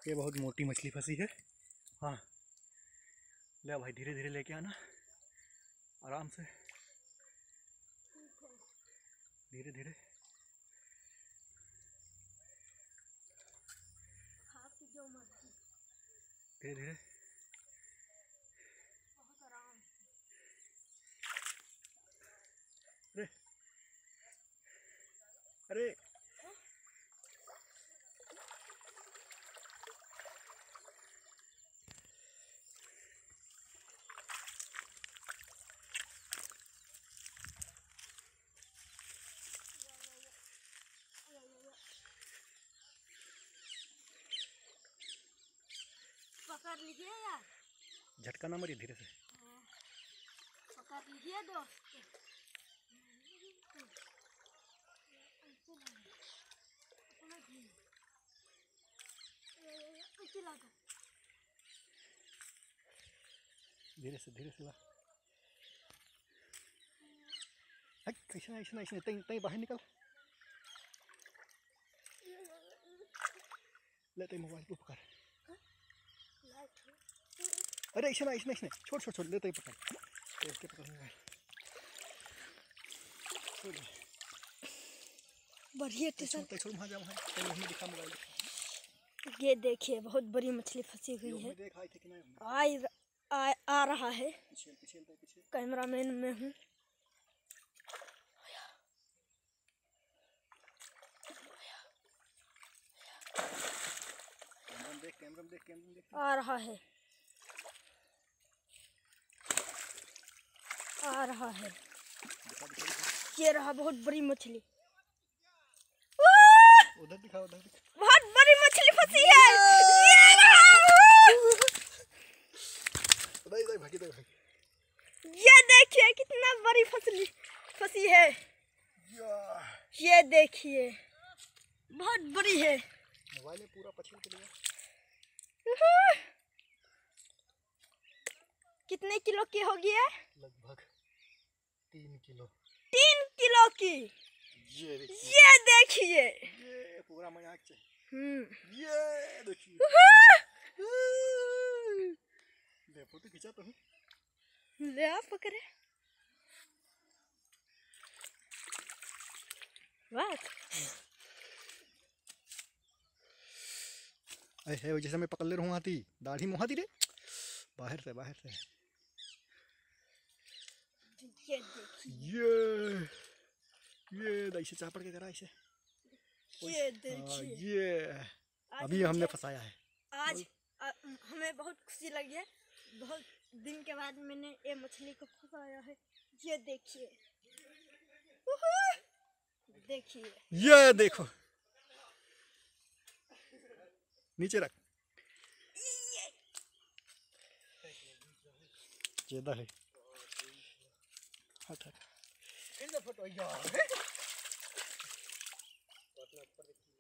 ये बहुत मोटी मछली फंसी है। हाँ ले भाई, धीरे धीरे लेके आना, आराम से, धीरे धीरे। धीरे धीरे। अरे अरे पकड़ लीजिए यार, झटका ना मारिए, धीरे से पकड़ लीजिए दोस्त। धीरे से, धीरे से ला। ऐसा ऐसा ऐसा तई तई बाहर निकल। ले तई मोबाइल को पकड़। अरे ऐसा ऐसा ऐसा छोड़ छोड़ छोड़, ले तई पकड़, इसके पकड़ मोबाइल। बढ़िया टीशन। छोड़ वहाँ जा, वहाँ तई दिखा मोबाइल। ये देखिए बहुत बड़ी मछली फंसी हुई है। आ रहा है, कैमरामैन में हूँ। आ रहा है, आ रहा है। ये रहा बहुत बड़ी मछली। उधर दिखाओ, उधर दिखाओ। बहुत बड़ी मछली फंसी है। ये रहा। ये देखिए कितना बड़ी फसली फंसी है। ये देखिए बहुत बड़ी है। मोबाइल में पूरा पछिल के लिए। कितने किलो की होगी है? लगभग 3 किलो। 3 किलो की। ये देखिए, ये पूरा मजाक चाहिए। ये देखिए। ले फोटो खींचा तो हूँ। ले आप पकड़े। वाह। ऐसे जैसे मैं पकड़ ले रहा हूँ हाथी, दाढ़ी मुहाती रे, बाहर से बाहर से। ये ऐसे चापड़ के करा ऐसे। ये देखिए। ये अभी हमने फंसाया है। आज हमें बहुत खुशी लगी है। बहुत दिन के बाद मैंने ये मछली को फंसाया है। ये देखिए, देखिए। ये देखो, नीचे रख। ज्यादा है। हट हट।